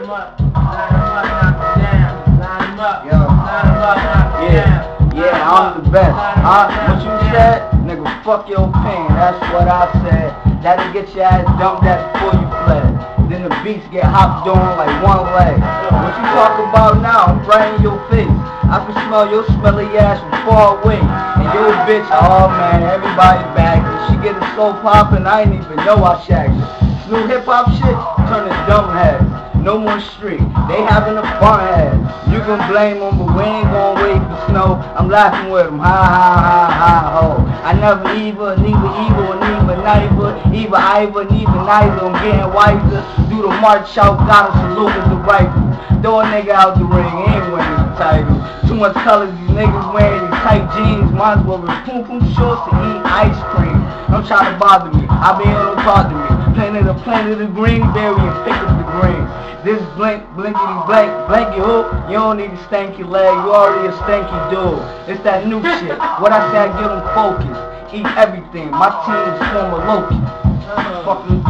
him up, knock him down. Line him up, knock him down. Yeah, I'm the best. What you said? Nigga, fuck your opinion. That's what I said. That'll get your ass dumped, that's before you fled. Then the beats get hopped on like one leg. What you talk about now? I'm right in your face. I can smell your smelly ass from far away. And your bitch, oh man, everybody back. And she get it so poppin', I ain't even know I shagged her. This new hip hop shit, turning dumb heads. No more street, they having a fun head. You can blame them, but we ain't gonna wait for snow. I'm laughing with them, ha ha ha ha ho. I never neither evil, neither neither. I'm getting wiser. Do the march out, gotta salute with the rifle. Throw a nigga out the ring, ain't winning the title. Too much colors, these niggas wearing these tight jeans. Might as well wear poom poom shorts to eat ice cream. Don't try to bother me, I be on the talk to me. Planet of green, berry and pick up the greens. This blinkety blanky hook, you don't need a stanky leg, you already a stanky dude. It's that new shit. What I say, I get them focused. Eat everything. My team is former Loki. Fucking